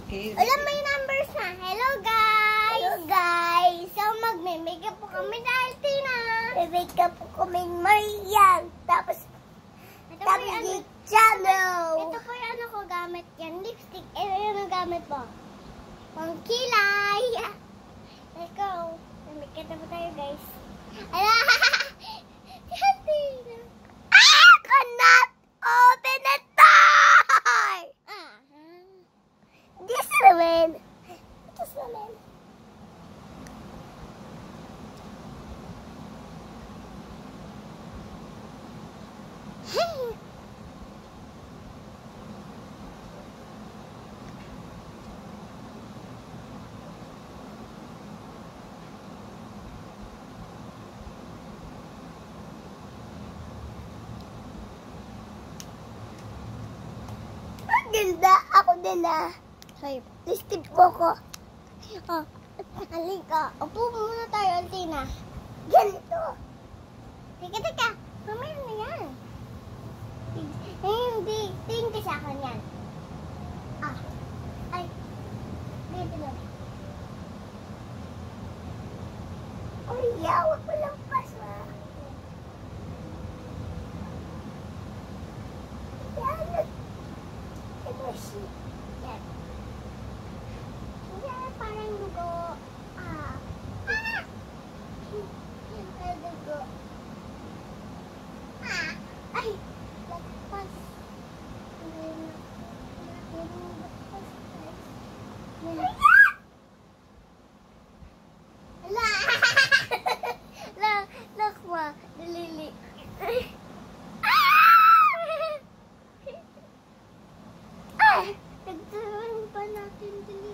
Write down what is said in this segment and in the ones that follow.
Okay. Alam, may numbers na. Hello, guys! Hello, guys! So, magme-makeup po kami dahil Tina. May-makeup po kami Marian. Tapos yung channel. Ito po yung ano ko gamit yan. Lipstick. Ito yung gamit po. Pangkilay. Let's go. May-makeup na po tayo, guys. Ala! Tina. I cannot open the door! This woman. This woman. Hey. Ang ganda. Ako din ah. Sorry. Listip po ko. Oh, halika. Upo muna tayo, Altina. Ganito. Teka. Mamaya na yan. Hindi. Tingin ka sa akin yan. Ay. Dito lang. Ay, yawag mo lang pasa. Yan. Ito siya. Yan. Yan, parang dugo. Dugo. Ay! Lagpas. Ala! Lakwa. Dalili. Nagturuan pa natin dali.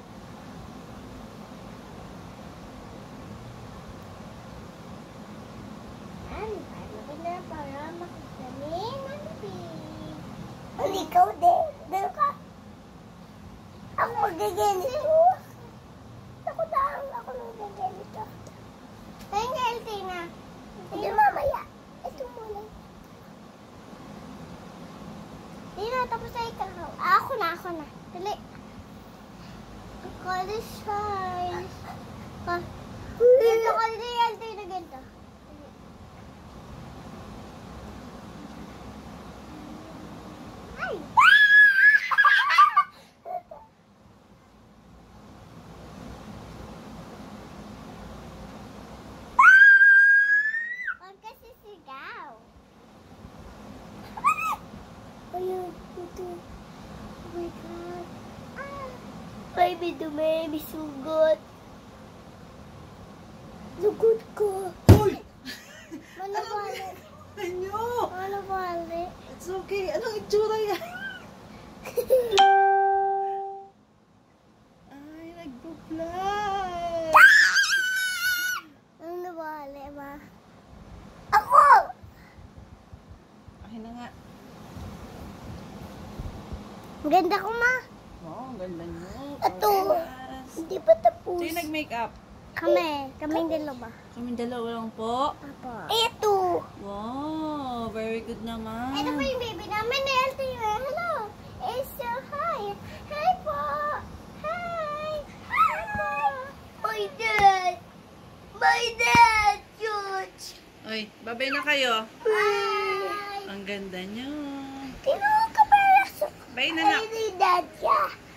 Para makagaling ang bibig. Ang ikaw din. Dito ka. Ako magaganito. Ako lang. Ako magaganito. Tayo nga, Eltina. Hindi mamaya. Ito muna. Tina, tapos na ikaw. Ako na. Dali. College size. Ganito ka din, Eltina. Ganito. Huwag kasi sigaw. Ayun, ito. Oh my God. Baby, dumi, sugot. Sugot ko. Uy! Malabali. Ano? Malabali. It's okay. Anong itsura yan? Ay, nagpo-fly. Ang nabali, ma. Ako! Akin na nga. Ang ganda ko, ma. Oo, ang ganda nyo. Ito. Yes. Hindi pa tapos. Sino nag-makeup? Kaming dalawa. Kaming dalawa lang po. Apo. Ito. Wow, very good naman. Ito po yung baby namin, Eltina. Hello. It's so hi. Hi po. Hi. Hi po. My dad. My dad, George. Oy, babay na kayo. Hi. Ang ganda nyo. Tinawag ka para sa... Bye na na. Ay, ni dad siya.